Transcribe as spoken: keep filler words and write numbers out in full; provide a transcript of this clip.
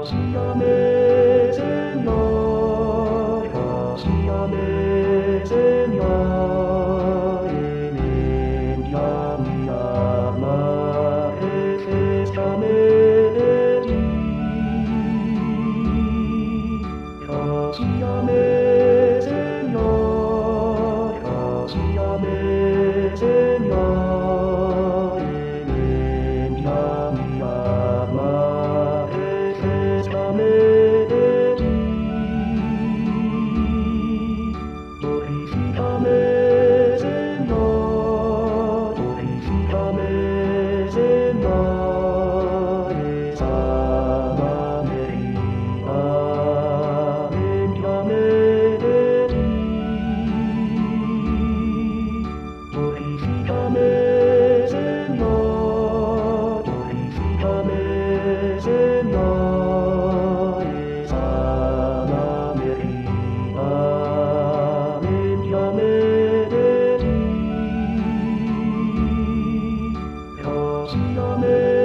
Llame Señor, Dios, llame Señor, en ella mi alma es llame de ti. Dios, llame Señor, Dios, llame Señor, en ella mi alma es llame de ti. Glorifícame, Señor, glorifícame, Señor, sálvame viva, envíame de ti. Glorifícame, Señor, glorifícame, Señor, sálvame viva, envíame de ti. Dios, llame